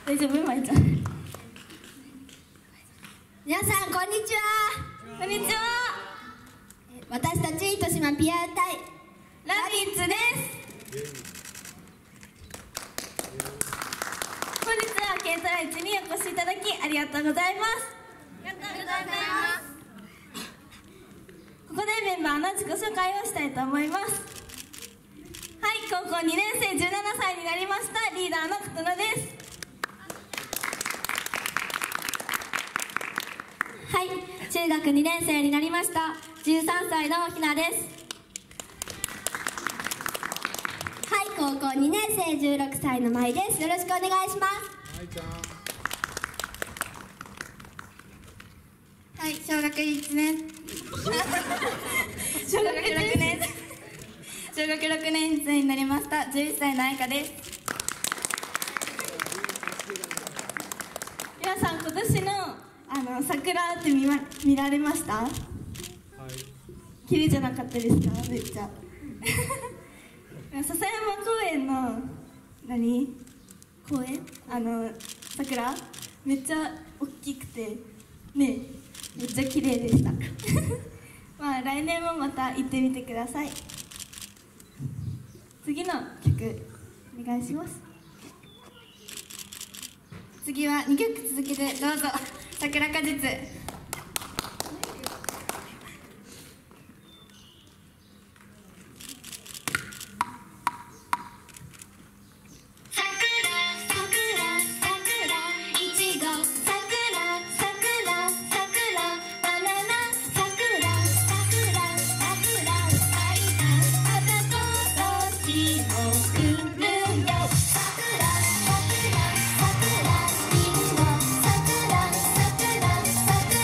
大丈夫まいちゃん。 皆さんこんにちは。 こんにちは。 私たち糸島ピア隊ラビッツです。本日は軽トラ市にお越しいただきありがとうございます。 ありがとうございます。 ここでメンバーの自己紹介をしたいと思います。はい、高校2年生17歳になりましたリーダーの琴乃です。 はい、中学2年生になりました13歳のひなです。はい、高校2年生16歳のまいです。よろしくお願いします。 まいちゃん。 はい、小学1年小学6年小学6年生になりました11歳の愛花です。皆さん今年の桜って見られました？ はい。 綺麗じゃなかったですか？めっちゃ笹山公園の公園桜めっちゃ大きくてね、めっちゃ綺麗でしたまあ来年もまた行ってみてください。次の曲お願いします。 次は2曲続けてどうぞ。桜果実。桜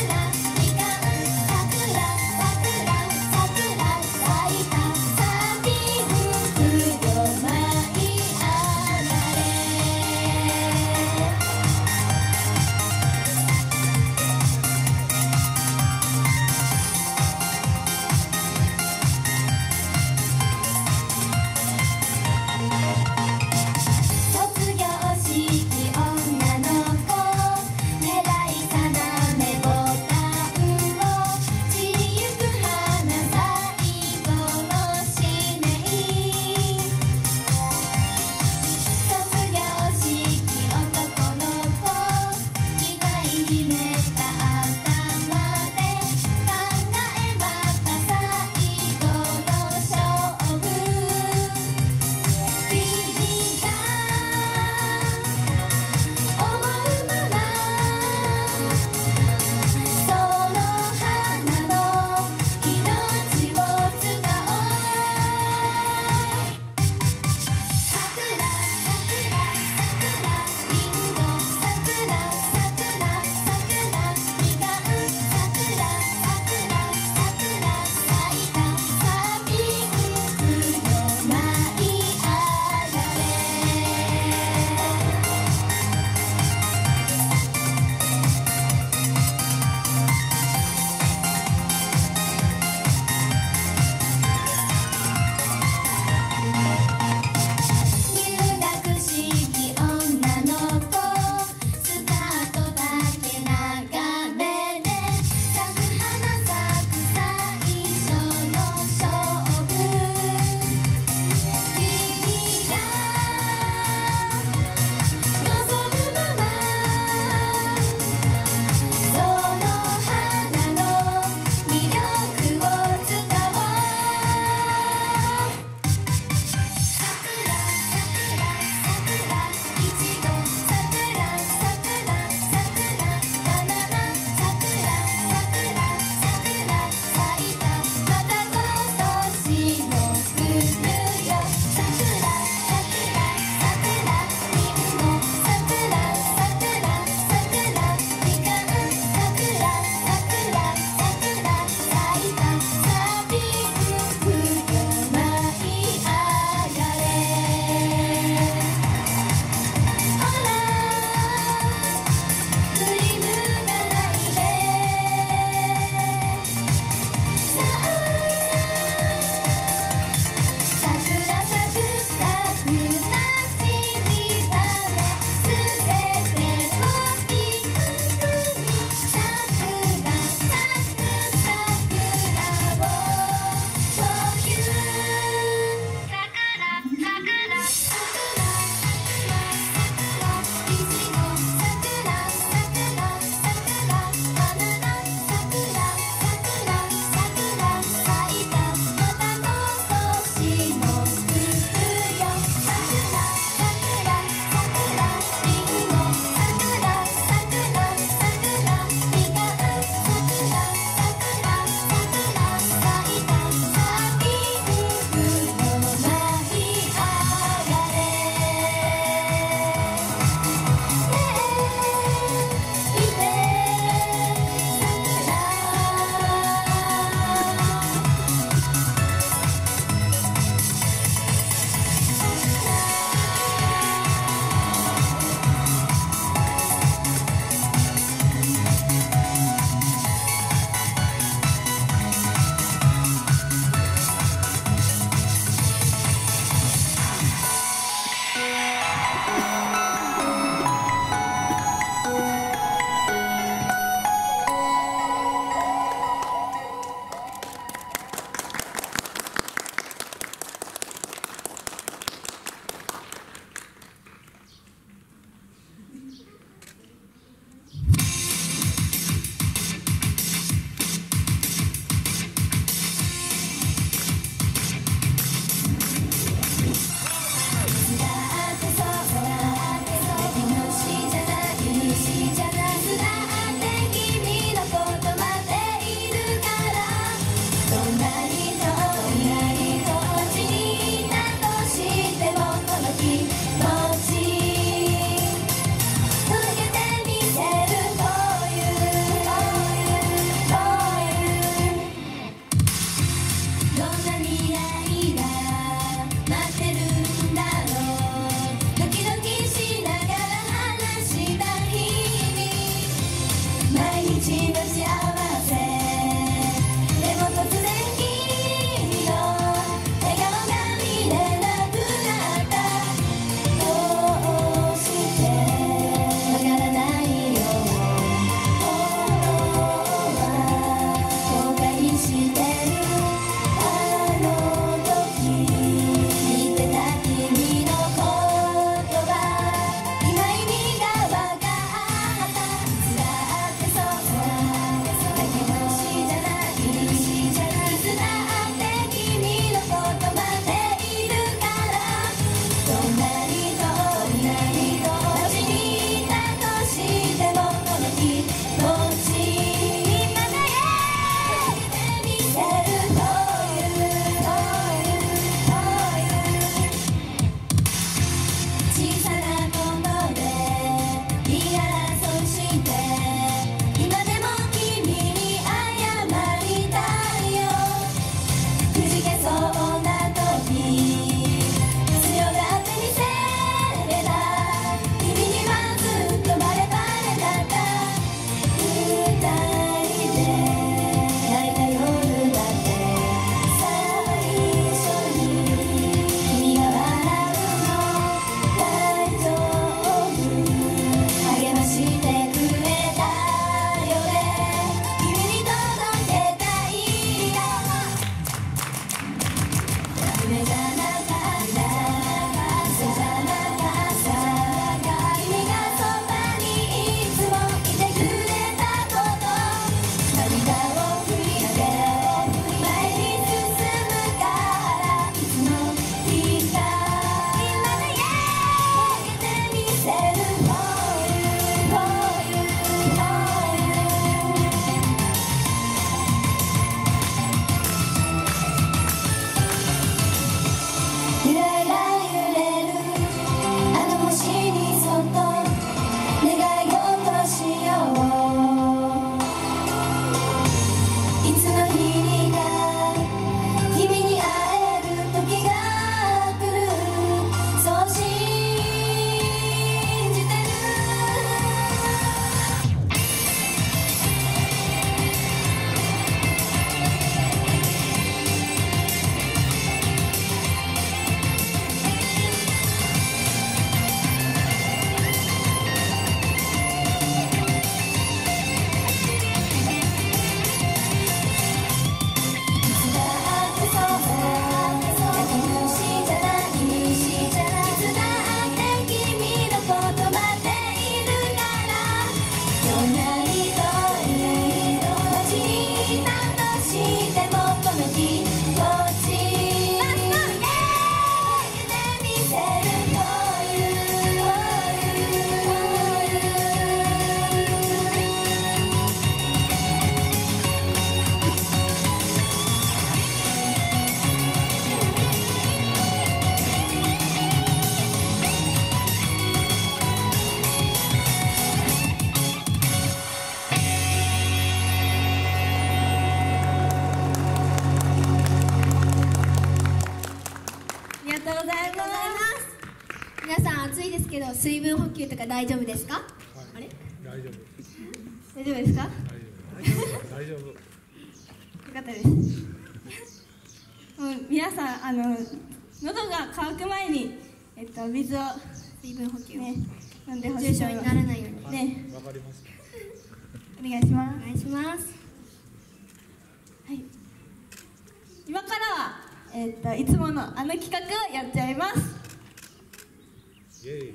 とうございます。 皆さん暑いですけど水分補給とか大丈夫ですか？あれ？ 大丈夫。 大丈夫ですか？ 大丈夫。 よかったです。もう皆さん喉が渇く前に水を水分補給、 ね、飲んでほしい熱中症にならないようにね。 わかりました。 お願いします。 お願いします。 はい。今からはいつもの企画をやっちゃいます。 イエーイ。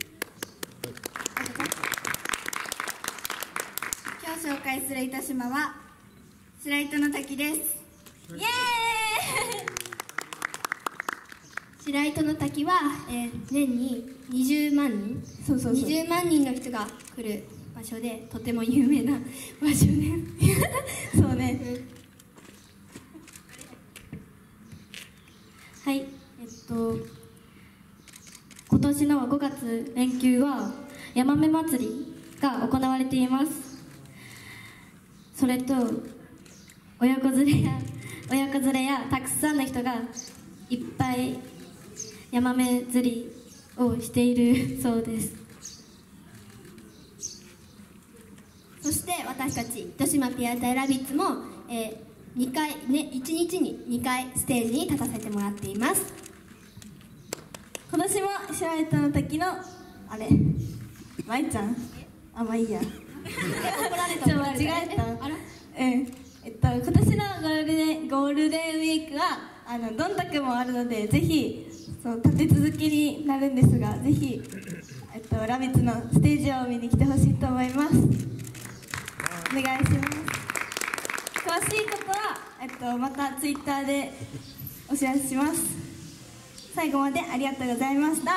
今日紹介する糸島は白糸の滝です。 イエーイ。 白糸の滝は、年に20万人そう 20万人の人が来る場所でとても有名な場所ですそうね、 はい、今年の5月連休はヤマメ祭りが行われています。それと親子連れやたくさんの人がいっぱいヤマメ釣りをしているそうです。 そして私たち糸島ピアタイラビッツも、1日に2回ステージに立たせてもらっています。 今年も白糸の滝の舞ちゃんまあいいや怒られた。 ちょっと間違えた。 あら？ 今年のゴールデンウィークはどんたくもあるので、ぜひ立て続けになるんですが、ぜひラビッツのステージを見に来てほしいと思います。お願いします。詳しいことはまたツイッターでお知らせします。最後までありがとうございました。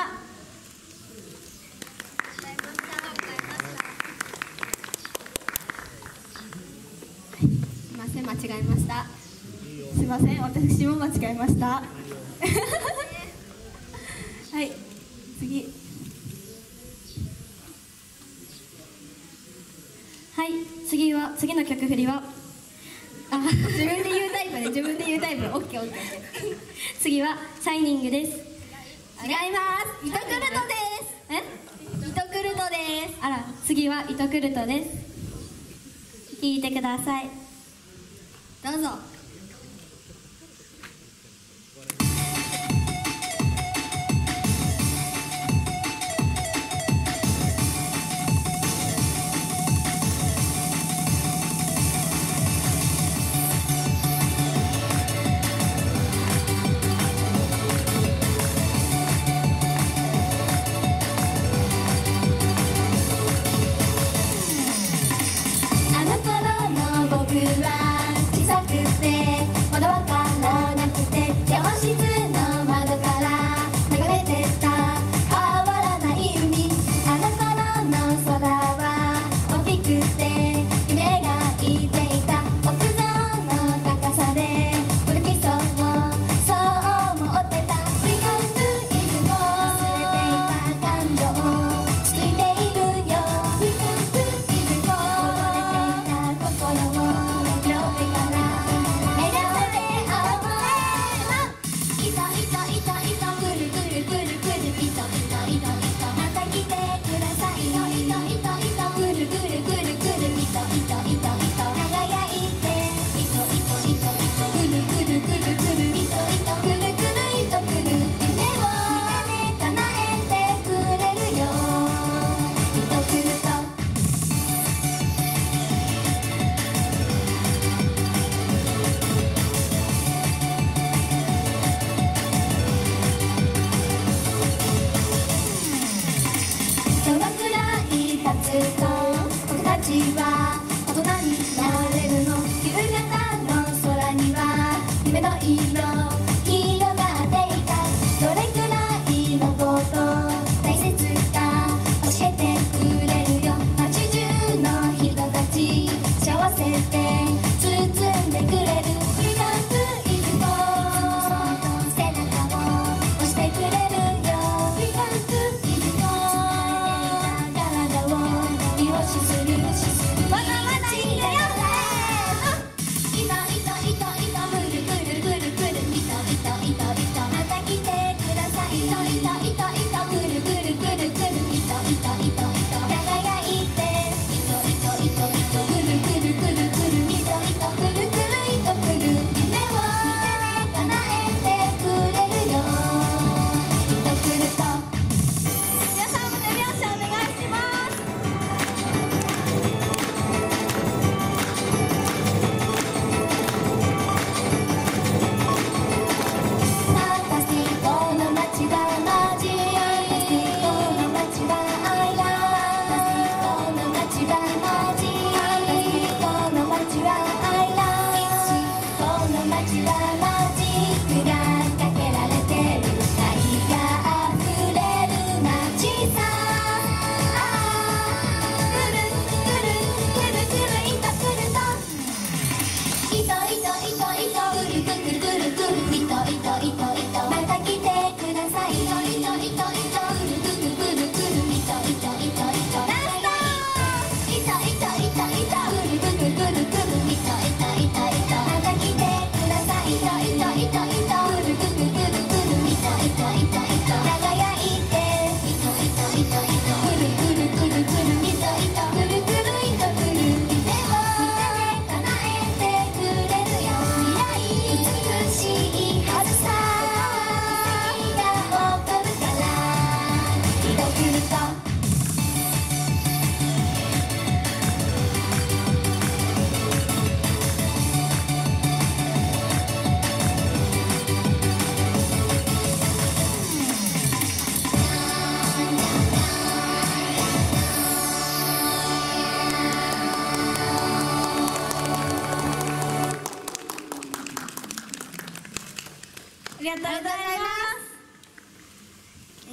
すいません、間違えました。 すいません、私も間違えましたはい、次。 はい、次の曲振りは自分で言うタイプね。自分で言うタイプ。オッケーオッケー。 次はシャイニングです。 違います。糸クルトです。糸クルトです。 あら、次は糸クルトです。聞いてください。 どうぞ。 あの頃の僕は小さくて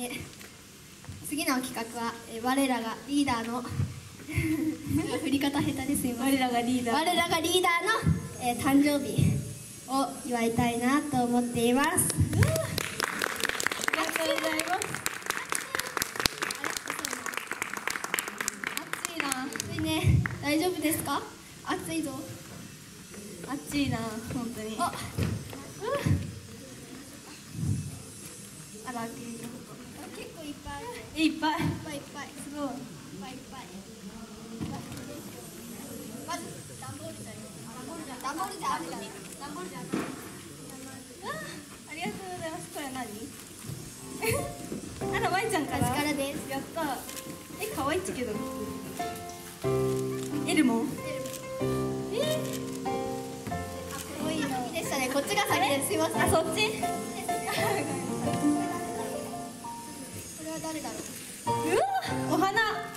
次の企画は、我らがリーダーの振り方下手ですよ。 我らがリーダーの、誕生日を祝いたいなと思っています。 ありがとうございます。暑いな。 暑いね。大丈夫ですか？暑いぞ。 暑いな、本当に。 あ、 あら、 結構いっぱいある。 いっぱい。 いっぱい。 すごい。 いっぱい。まず段ボールじゃある。 ありがとうございます。これ何？あら、まいちゃんから。 私からです。 やった。可愛いっちけど。エルモ。 多いのでしたね。こっちが先です。すいません。 あ、そっち。 これは誰だろう。 うわ、お花。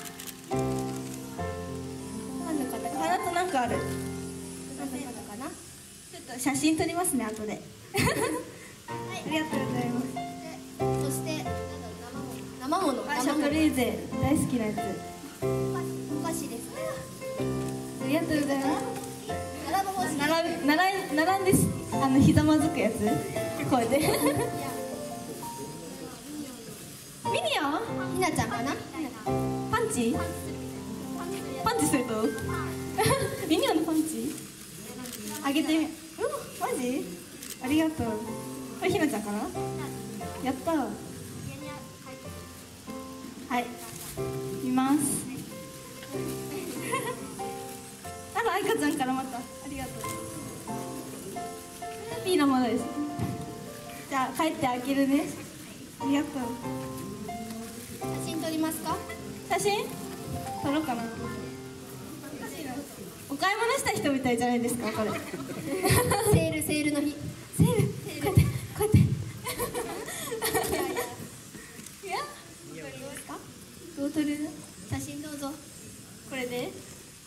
何の方かお花となんかある。 何の方かな。 ちょっと写真撮りますね、後で。 はい。 ありがとうございます。 そして生もの。 あ、シャトレーゼ大好きなやつ。 お菓子ですね。 ありがとうございます。並んでひざまずくやつ。こうやって。ミニオン？ ひなちゃんかな。 パンチするとミニオンのパンチあげてみ。マジ？ありがとう。これひなちゃんかな。やったー。はい、見ます。あら、あいかちゃんからまたありがとう。ピーのものです。じゃあ帰って開けるね。ありがとう。 写真撮りますか？ 写真撮ろうかな。お買い物した人みたいじゃないですか、これ。 セールの日。 セール、こうやって。いや、どう撮る？ 写真どうぞ。 これで。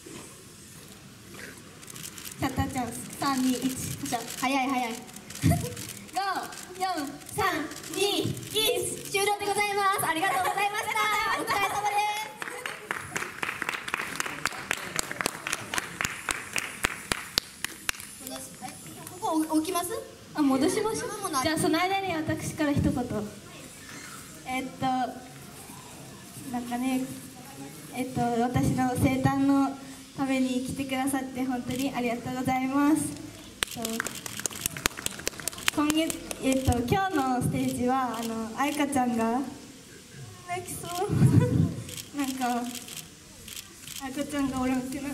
シャッターチャンス。3、2、1、じゃあ。 早い。 5、4、3、2、1。 終了でございます。ありがとうございました。お疲れ様です。ここ置きます？ あ、戻しましょ生ものう。じゃあその間に私から一言。なんかね、私の生誕のために来てくださって本当にありがとうございます。今日のステージはあいかちゃんが泣きそう。なんかあいかちゃんがおらんくなって。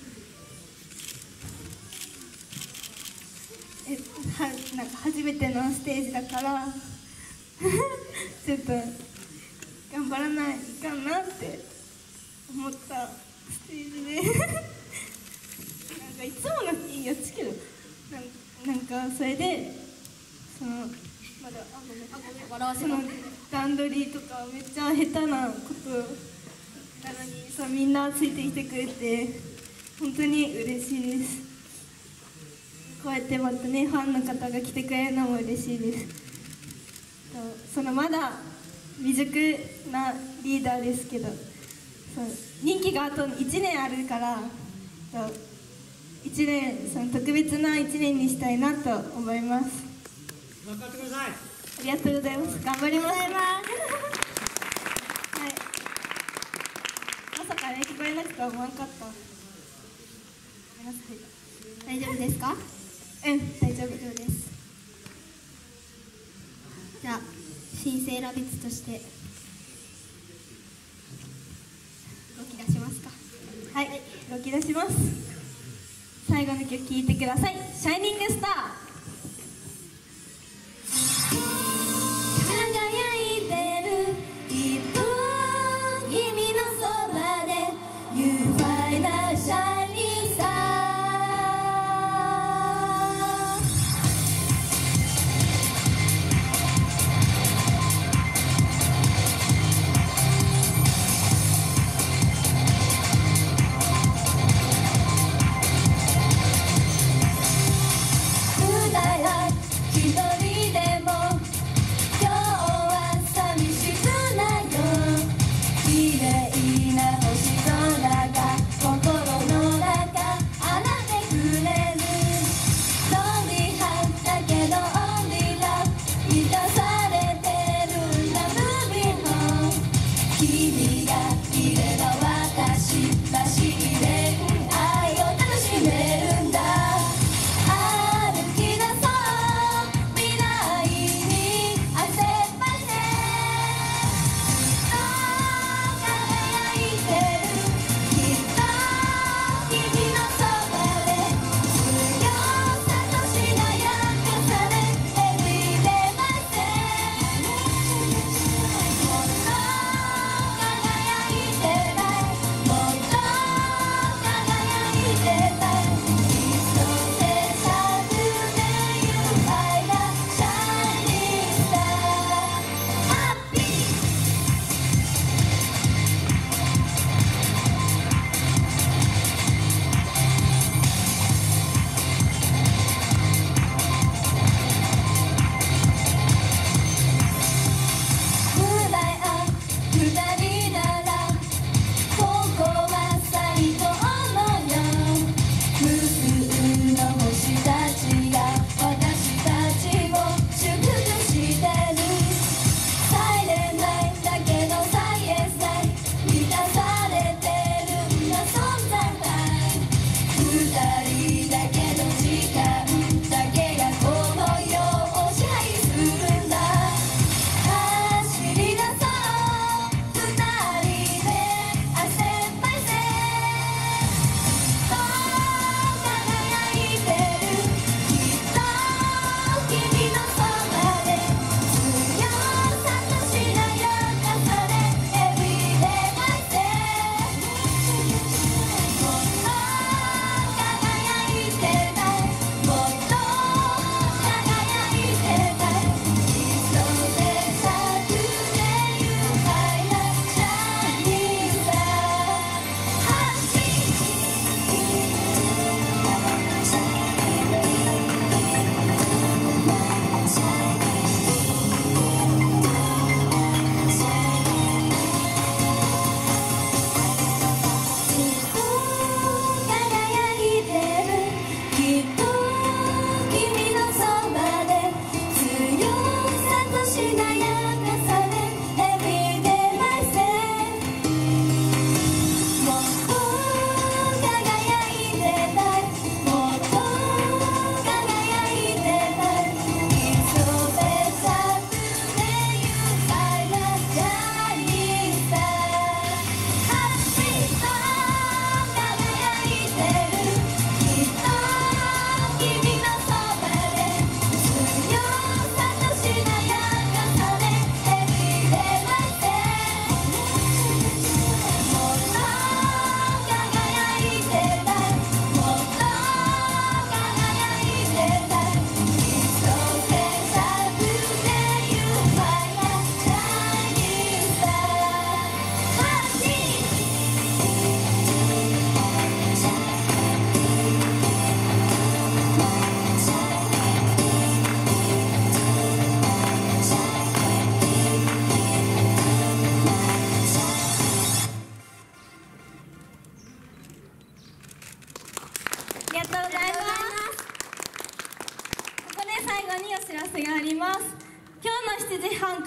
なんか初めてのステージだからちょっと頑張らないかんなって思ったステージでなんかいつものいいやつけどなんかそれでまだその段取りとかめっちゃ下手なことなのにみんなついてきてくれて本当に嬉しいです。こうやってまたねファンの方が来てくれるのも嬉しいです。まだ未熟なリーダーですけど任期があと1年あるから1年特別な1年にしたいなと思います。 頑張ってください。 ありがとうございます。頑張ります。はい、まさかね聞こえなくては思わなかった。ごめんなさい。 大丈夫ですか？ 大丈夫です。 じゃあ新生ラビッツとして動き出しますか？ はい、動き出します。最後の曲聴いてください。シャイニングスター。輝いてるきっと君のそばで You find a shining star。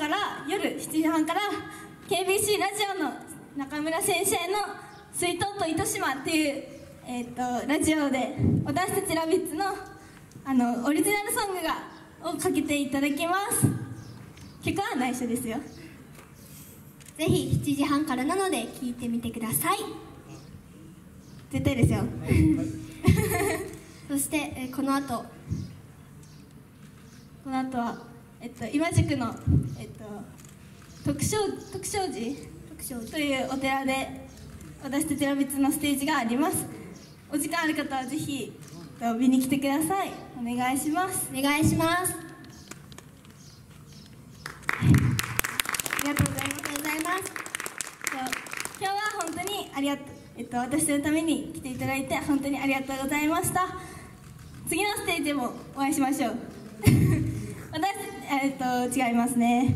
から夜7時半から KBC ラジオの中村先生の「スイートと糸島」っていう、ラジオで私たちラビッツのオリジナルソングをかけていただきます。曲は内緒ですよ。 ぜひ7時半からなので聞いてみてください。 絶対ですよ。 そして、この後は、今宿の、徳勝寺というお寺で私たちラビッツのステージがあります。お時間ある方はぜひ見に来てください。お願いします。 お願いします。 ありがとうございます。今日は本当に私のために来ていただいて本当にありがとうございました。次のステージでもお会いしましょう。違いますね。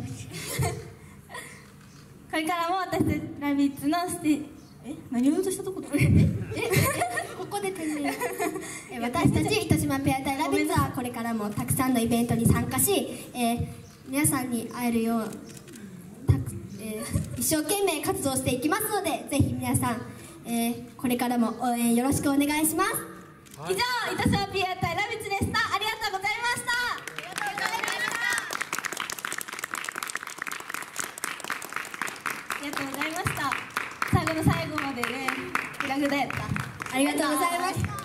これからも私たちラビッツのステージ何を言おうとしたところここで天然私たち糸島ペア対ラビッツはこれからもたくさんのイベントに参加し、皆さんに会えるよう一生懸命活動していきますので、ぜひ皆さん、これからも応援よろしくお願いします。 以上、糸島ペア対ラビッツでした。ありがとうございました。ありがとうございました。最後の最後までね、グダグダやった。 ありがとうございました。